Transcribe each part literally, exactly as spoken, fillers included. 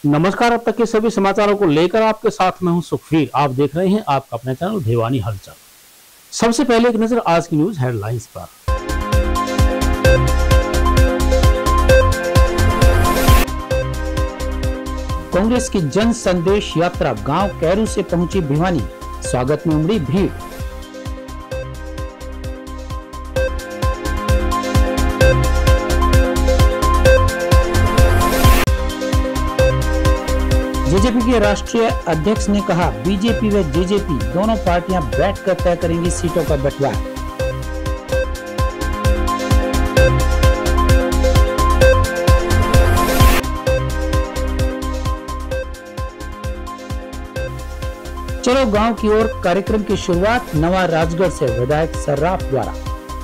नमस्कार। अब तक के सभी समाचारों को लेकर आपके साथ मैं हूं सुखवीर। आप देख रहे हैं आपका अपना चैनल भिवानी हलचल। सबसे पहले एक नजर आज की न्यूज हेडलाइंस पर। कांग्रेस की जन संदेश यात्रा गांव कैरू से पहुंची भिवानी, स्वागत में उमड़ी भीड़। जेजेपी के राष्ट्रीय अध्यक्ष ने कहा, बीजेपी व जेजेपी दोनों पार्टियां बैठकर तय करेंगी सीटों का बंटवारा। चलो गांव की ओर कार्यक्रम की शुरुआत नवा राजगढ़ से विधायक सर्राफ द्वारा।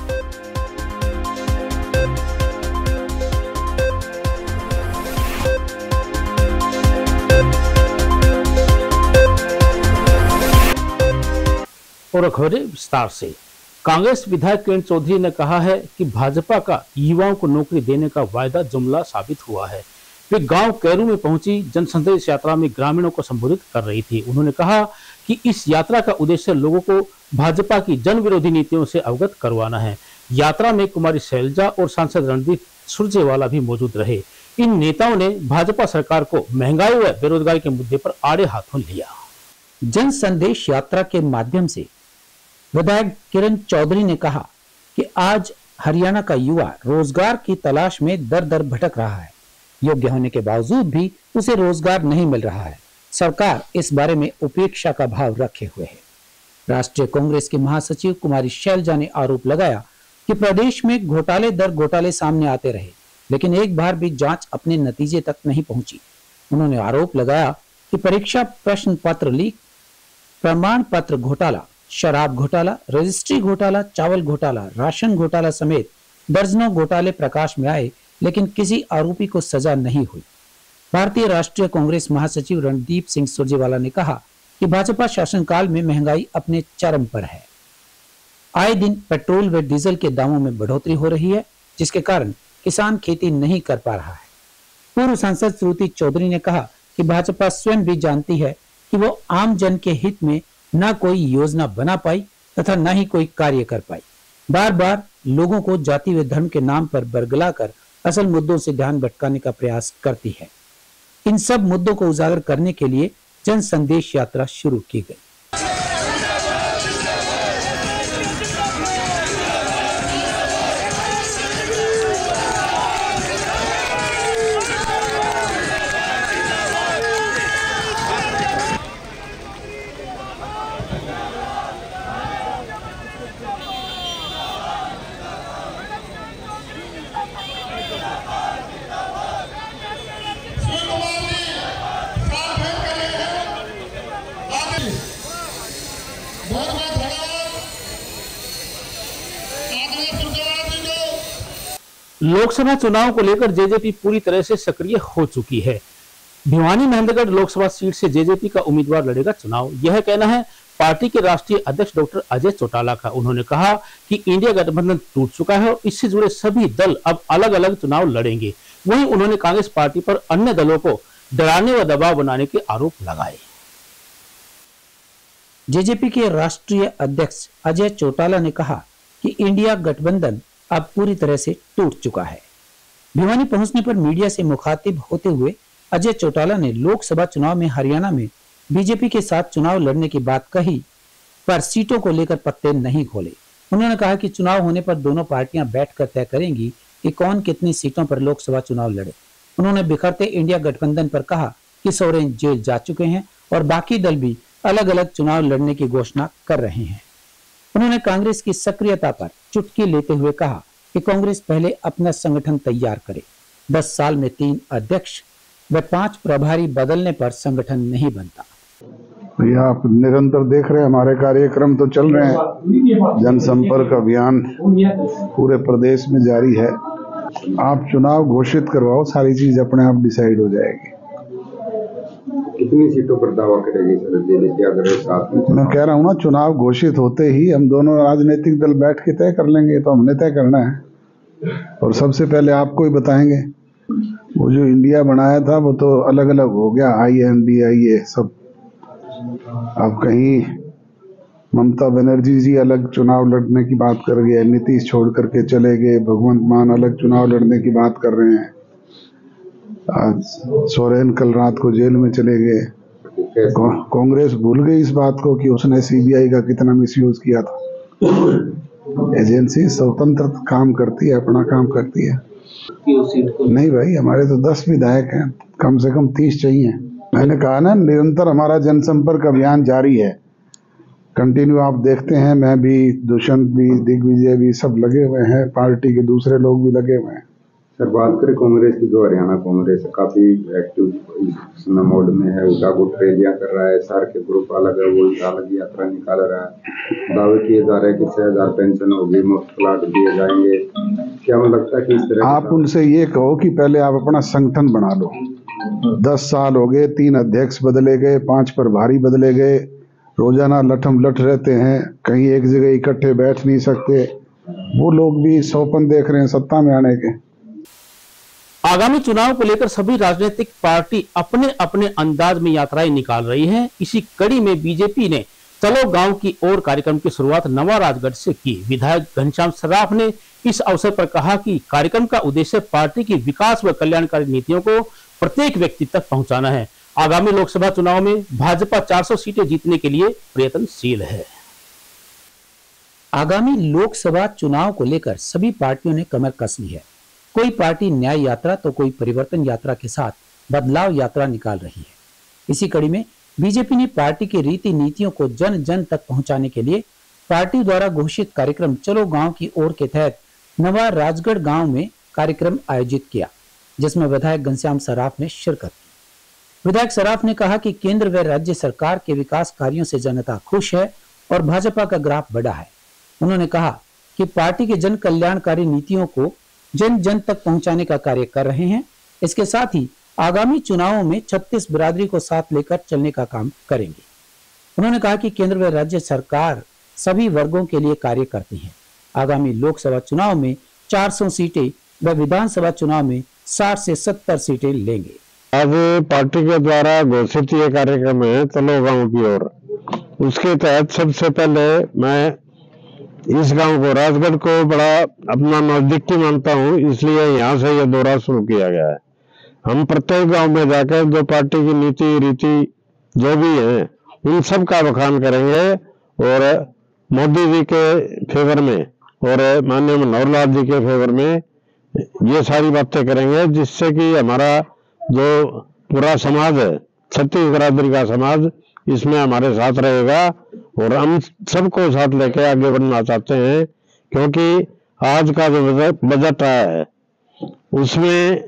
और खबरें विस्तार से। कांग्रेस विधायक किरण चौधरी ने कहा है कि भाजपा का युवाओं को नौकरी देने का वायदा जुमला साबित हुआ है। वे गांव कैरू में पहुंची जनसंदेश यात्रा में ग्रामीणों को संबोधित कर रही थी। उन्होंने कहा कि इस यात्रा का उद्देश्य लोगों को भाजपा की जन विरोधी नीतियों से अवगत करवाना है। यात्रा में कुमारी शैलजा और सांसद रणदीप सुरजेवाला भी मौजूद रहे। इन नेताओं ने भाजपा सरकार को महंगाई व बेरोजगारी के मुद्दे पर आड़े हाथों लिया। जन संदेश यात्रा के माध्यम से विधायक किरण चौधरी ने कहा कि आज हरियाणा का युवा रोजगार की तलाश में दर दर भटक रहा है। योग्य होने के बावजूद भी उसे रोजगार नहीं मिल रहा है। सरकार इस बारे में उपेक्षा का भाव रखे हुए है। राष्ट्रीय कांग्रेस के महासचिव कुमारी शैलजा ने आरोप लगाया कि प्रदेश में घोटाले दर घोटाले सामने आते रहे, लेकिन एक बार भी जांच अपने नतीजे तक नहीं पहुंची। उन्होंने आरोप लगाया कि परीक्षा प्रश्न पत्र लीक, प्रमाण पत्र घोटाला, शराब घोटाला, रजिस्ट्री घोटाला, चावल घोटाला, राशन घोटाला समेत दर्जनों घोटाले प्रकाश में आए, लेकिन किसी आरोपी को सजा नहीं हुई। भारतीय राष्ट्रीय कांग्रेस महासचिव रणदीप सिंह सुरजेवाला ने कहा कि भाजपा शासनकाल में महंगाई अपने चरम पर है। आए दिन पेट्रोल व डीजल के दामों में बढ़ोतरी हो रही है, जिसके कारण किसान खेती नहीं कर पा रहा है। पूर्व सांसद श्रुति चौधरी ने कहा कि भाजपा स्वयं भी जानती है कि वो आम जन के हित में न कोई योजना बना पाई तथा न ही कोई कार्य कर पाई। बार बार लोगों को जाति व धर्म के नाम पर बरगलाकर असल मुद्दों से ध्यान भटकाने का प्रयास करती है। इन सब मुद्दों को उजागर करने के लिए जन संदेश यात्रा शुरू की गई। लोकसभा चुनाव को लेकर जेजेपी पूरी तरह से सक्रिय हो चुकी है। भिवानी महेंद्रगढ़ लोकसभा सीट से जेजेपी का उम्मीदवार लड़ेगा चुनाव, यह कहना है पार्टी के राष्ट्रीय अध्यक्ष डॉक्टर अजय चौटाला का। उन्होंने कहा कि इंडिया गठबंधन टूट चुका है और इससे जुड़े सभी दल अब अलग अलग चुनाव लड़ेंगे। वहीं उन्होंने कांग्रेस पार्टी पर अन्य दलों को डराने व दबाव बनाने के आरोप लगाए। जेजेपी के राष्ट्रीय अध्यक्ष अजय चौटाला ने कहा कि इंडिया गठबंधन अब पूरी तरह से टूट चुका है। भिवानी पहुंचने पर मीडिया से मुखातिब होते हुए अजय चौटाला ने लोकसभा चुनाव में हरियाणा में बीजेपी के साथ चुनाव लड़ने की बात कही, पर सीटों को लेकर पत्ते नहीं खोले। उन्होंने कहा कि चुनाव होने पर दोनों पार्टियां बैठकर तय करेंगी कि कौन कितनी सीटों पर लोकसभा चुनाव लड़े। उन्होंने बिखरते इंडिया गठबंधन पर कहा कि सोरेन जेल जा चुके हैं और बाकी दल भी अलग अलग चुनाव लड़ने की घोषणा कर रहे हैं। उन्होंने कांग्रेस की सक्रियता पर चुटकी लेते हुए कहा कि कांग्रेस पहले अपना संगठन तैयार करे। दस साल में तीन अध्यक्ष व पांच प्रभारी बदलने पर संगठन नहीं बनता। भैया आप निरंतर देख रहे हैं, हमारे कार्यक्रम तो चल रहे हैं। जनसंपर्क अभियान पूरे प्रदेश में जारी है। आप चुनाव घोषित करवाओ, सारी चीज अपने आप डिसाइड हो जाएगी। कितनी सीटों पर दावा करेगी सर अगर साथ में? मैं कह रहा हूँ ना, चुनाव घोषित होते ही हम दोनों राजनीतिक दल बैठ के तय कर लेंगे। तो हमने तय करना है और सबसे पहले आपको ही बताएंगे वो जो इंडिया बनाया था वो तो अलग अलग हो गया, आई एन डी आई ए सब। अब कहीं ममता बनर्जी जी अलग चुनाव लड़ने की बात कर रही है, नीतीश छोड़ करके चले गए, भगवंत मान अलग चुनाव लड़ने की बात कर रहे हैं, आज सोरेन कल रात को जेल में चले गए। कांग्रेस भूल गई इस बात को कि उसने सी बी आई का कितना मिसयूज किया था। एजेंसी स्वतंत्र काम करती है, अपना काम करती है। नहीं भाई, हमारे तो दस विधायक हैं, कम से कम तीस चाहिए। मैंने कहा ना, निरंतर हमारा जनसंपर्क अभियान जारी है, कंटिन्यू। आप देखते हैं, मैं भी, दुष्यंत भी, दिग्विजय भी, सब लगे हुए हैं, पार्टी के दूसरे लोग भी लगे हुए हैं। सर, बात करें कांग्रेस की, जो हरियाणा कांग्रेस काफी एक्टिव मोड में है, उठा गुट रैलियां कर रहा है, सार के ग्रुप अलग है, वो अलग यात्रा निकाल रहा है, दावे किए जा रहे हैं कि छह हजार पेंशन होगी, मुफ्त प्लाट दिए जाएंगे। क्या मुझे लगता है कि इस तरह आप उनसे ये कहो कि पहले आप अपना संगठन बना लो। दस साल हो गए, तीन अध्यक्ष बदले गए, पांच प्रभारी बदले गए, रोजाना लठम लठ रहते हैं, कहीं एक जगह इकट्ठे बैठ नहीं सकते। वो लोग भी सौपन देख रहे हैं सत्ता में आने के। आगामी चुनाव को लेकर सभी राजनीतिक पार्टी अपने अपने अंदाज में यात्राएं निकाल रही हैं। इसी कड़ी में बीजेपी ने चलो गांव की ओर कार्यक्रम की शुरुआत नवा राजगढ़ से की। विधायक घनश्याम सर्राफ ने इस अवसर पर कहा कि कार्यक्रम का उद्देश्य पार्टी की विकास व कल्याणकारी नीतियों को प्रत्येक व्यक्ति तक पहुंचाना है। आगामी लोकसभा चुनाव में भाजपा चार सौ सीटें जीतने के लिए प्रयत्नशील है। आगामी लोकसभा चुनाव को लेकर सभी पार्टियों ने कमर कस ली है। कोई पार्टी न्याय यात्रा तो कोई परिवर्तन यात्रा के साथ बदलाव यात्रा निकाल रही है। इसी कड़ी में बीजेपी ने पार्टी की रीति नीतियों को जन जन तक पहुंचाने के लिए पार्टी द्वारा घोषित कार्यक्रम चलो गांव की ओर के तहत नवा राजगढ़ गांव में कार्यक्रम आयोजित किया, जिसमें विधायक घनश्याम सर्राफ ने शिरकत की। विधायक सर्राफ ने कहा कि केंद्र व राज्य सरकार के विकास कार्यों से जनता खुश है और भाजपा का ग्राफ बढ़ा है। उन्होंने कहा कि पार्टी के जन कल्याणकारी नीतियों को जन जन तक पहुंचाने का कार्य कर रहे हैं। इसके साथ ही आगामी चुनावों में छत्तीस बिरादरी को साथ लेकर चलने का काम करेंगे। उन्होंने कहा कि केंद्र व राज्य सरकार सभी वर्गों के लिए कार्य करती है। आगामी लोकसभा चुनाव में चार सौ सीटें व विधानसभा चुनाव में साठ से सत्तर सीटें लेंगे। आज पार्टी के द्वारा घोषित ये कार्यक्रम है चलो गांव की ओर। उसके तहत सबसे पहले मैं इस गांव को, राजगढ़ को, बड़ा अपना नजदीकी मानता हूं, इसलिए यहाँ से यह दौरा शुरू किया गया है। हम प्रत्येक गांव में जाकर जो पार्टी की नीति रीति जो भी है उन सब का बखान करेंगे और मोदी जी के फेवर में और माननीय मनोहर लाल जी के फेवर में ये सारी बातें करेंगे, जिससे कि हमारा जो पूरा समाज है, छत्तीस बिरादरी का समाज, इसमें हमारे साथ रहेगा और हम सबको साथ लेकर आगे बढ़ना चाहते हैं। क्योंकि आज का जो बजट आया है उसमें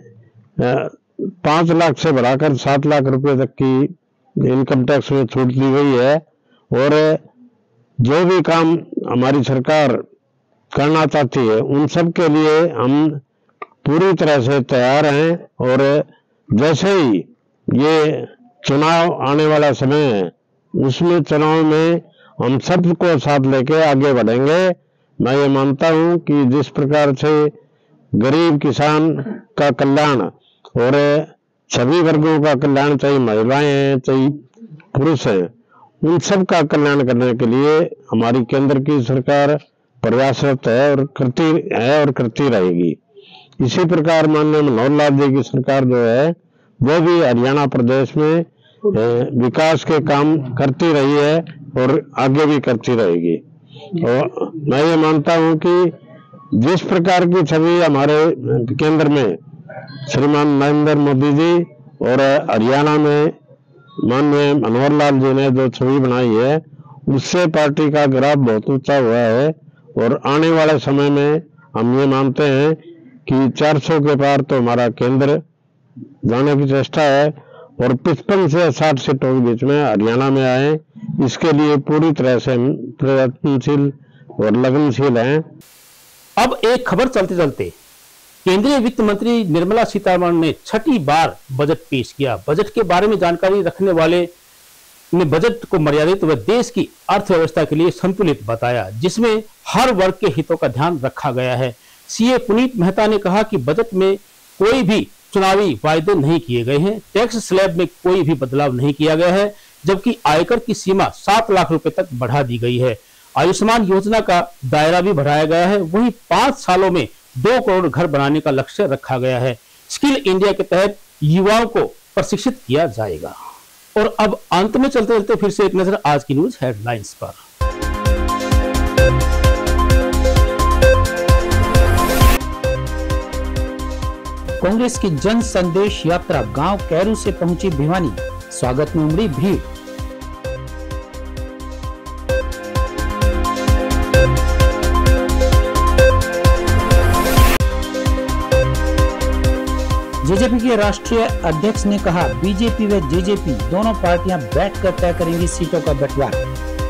पांच लाख से बढ़ाकर सात लाख रुपए तक की इनकम टैक्स में छूट दी गई है और जो भी काम हमारी सरकार करना चाहती है उन सब के लिए हम पूरी तरह से तैयार हैं। और जैसे ही ये चुनाव आने वाला समय है उसमें चुनाव में हम सबको साथ लेके आगे बढ़ेंगे। मैं ये मानता हूं कि जिस प्रकार से गरीब किसान का कल्याण और सभी वर्गों का कल्याण, चाहे महिलाएं हैं चाहे पुरुष हैं, उन सब का कल्याण करने के लिए हमारी केंद्र की सरकार प्रयासरत है और करती है और करती रहेगी। इसी प्रकार माननीय मनोहर लाल जी की सरकार जो है वो भी हरियाणा प्रदेश में विकास के काम करती रही है और आगे भी करती रहेगी। और मैं ये मानता हूं कि जिस प्रकार की छवि हमारे केंद्र में श्रीमान नरेंद्र मोदी जी और हरियाणा में माननीय मनोहर लाल जी ने जो छवि बनाई है उससे पार्टी का ग्राफ बहुत ऊंचा हुआ है और आने वाले समय में हम ये मानते हैं कि चार सौ के पार तो हमारा केंद्र जाने की चेष्टा है और पचपन से साठ सीटों के बीच में हरियाणा में आए, इसके लिए पूरी तरह से प्रयत्नशील और लगनशील हैं। अब एक खबर चलते चलते केंद्रीय वित्त मंत्री निर्मला सीतारमण ने छठी बार बजट पेश किया। बजट के बारे में जानकारी रखने वाले ने बजट को मर्यादित व देश की अर्थव्यवस्था के लिए संतुलित बताया, जिसमें हर वर्ग के हितों का ध्यान रखा गया है। सीए पुनीत मेहता ने कहा कि बजट में कोई भी चुनावी वायदे नहीं किए गए हैं। टैक्स स्लैब में कोई भी बदलाव नहीं किया गया है, जबकि आयकर की सीमा सात लाख रुपए तक बढ़ा दी गई है। आयुष्मान योजना का दायरा भी बढ़ाया गया है। वहीं पांच सालों में दो करोड़ घर बनाने का लक्ष्य रखा गया है। स्किल इंडिया के तहत युवाओं को प्रशिक्षित किया जाएगा। और अब अंत में चलते चलते फिर से एक नजर आज की न्यूज हेडलाइंस पर। कांग्रेस की जन संदेश यात्रा गांव कैरू से पहुंची भिवानी, स्वागत में उमड़ी भीड़। जेजेपी के राष्ट्रीय अध्यक्ष ने कहा, बीजेपी व जेजेपी दोनों पार्टियां बैठकर तय करेंगी सीटों का बंटवारा।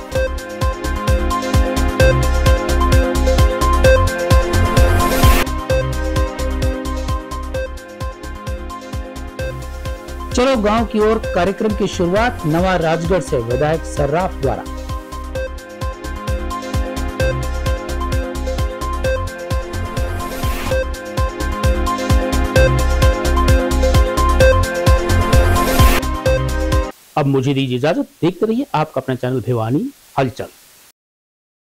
चलो गांव की ओर कार्यक्रम की शुरुआत नवा राजगढ़ से विधायक सर्राफ द्वारा। अब मुझे दीजिए इजाजत। देखते रहिए आपका अपना चैनल भिवानी हलचल।